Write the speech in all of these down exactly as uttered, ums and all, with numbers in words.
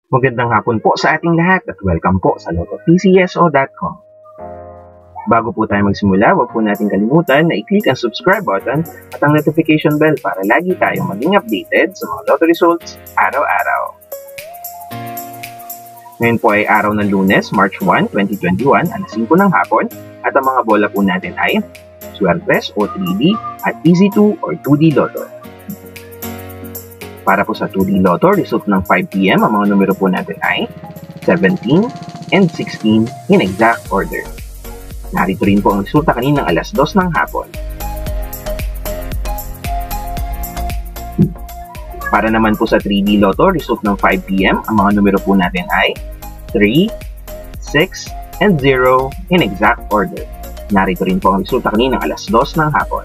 Magandang hapon po sa ating lahat at welcome po sa Lotto P C S O dot com. Bago po tayo magsimula, huwag po natin kalimutan na i-click ang subscribe button at ang notification bell para lagi tayong maging updated sa mga Lotto results araw-araw. Ngayon po ay araw ng Lunes, March first, twenty twenty-one, alas singko ng hapon at ang mga bola po natin ay Suertes o three D at Easy two or two D Lotto. Para po sa two D Lotto, result ng five P M, ang mga numero po natin ay seventeen and sixteen in exact order. Narito rin po ang resulta kaninang alas dos ng hapon. Para naman po sa three D Lotto, result ng five P M, ang mga numero po natin ay three, six, and zero in exact order. Narito rin po ang resulta kaninang alas dos ng hapon.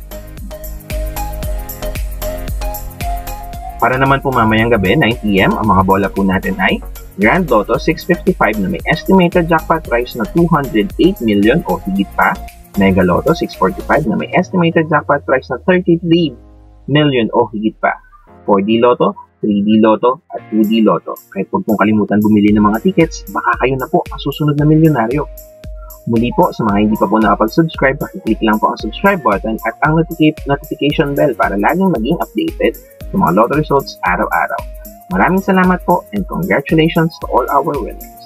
Para naman po mamayang gabi, nine P M, ang mga bola po natin ay Grand Lotto six fifty-five na may estimated jackpot price na two hundred eight million o higit pa, Mega Lotto six forty-five na may estimated jackpot price na thirty-three million o higit pa, four D Lotto, three D Lotto, at two D Lotto. Kahit huwag pong kalimutan bumili ng mga tickets, baka kayo na po ang susunod na milyonaryo. Muli po, sa mga hindi pa po nakapag-subscribe, pakiclick lang po ang subscribe button at ang notif- notification bell para laging maging updated sa mga Lotto results araw-araw. Maraming salamat po and congratulations to all our winners.